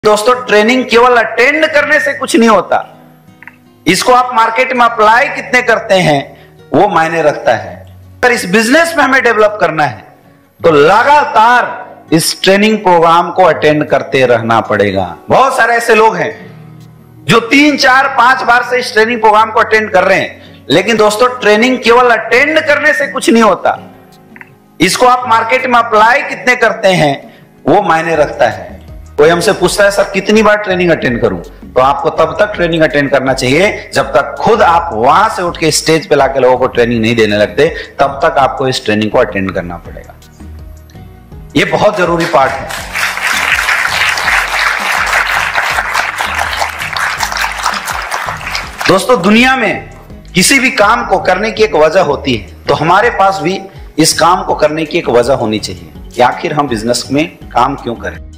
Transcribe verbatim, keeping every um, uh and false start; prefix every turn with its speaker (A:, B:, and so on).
A: दोस्तों, ट्रेनिंग केवल अटेंड करने से कुछ नहीं होता। इसको आप मार्केट में अप्लाई कितने करते हैं वो मायने रखता है। अगर इस बिजनेस में हमें डेवलप करना है तो लगातार इस ट्रेनिंग प्रोग्राम को अटेंड करते रहना पड़ेगा। बहुत सारे ऐसे लोग हैं जो तीन चार पांच बार से इस ट्रेनिंग प्रोग्राम को अटेंड कर रहे हैं, लेकिन दोस्तों ट्रेनिंग केवल अटेंड करने से कुछ नहीं होता। इसको आप मार्केट में अप्लाई कितने करते हैं वो मायने रखता है। कोई हमसे पूछता है, सर कितनी बार ट्रेनिंग अटेंड करूं? तो आपको तब तक ट्रेनिंग अटेंड करना चाहिए जब तक खुद आप वहां से उठ के स्टेज पे लाके लोगों को ट्रेनिंग नहीं देने लगते, तब तक आपको इस ट्रेनिंग को अटेंड करना पड़ेगा। ये बहुत जरूरी पार्ट है। दोस्तों, दुनिया में किसी भी काम को करने की एक वजह होती है, तो हमारे पास भी इस काम को करने की एक वजह होनी चाहिए कि आखिर हम बिजनेस में काम क्यों करें।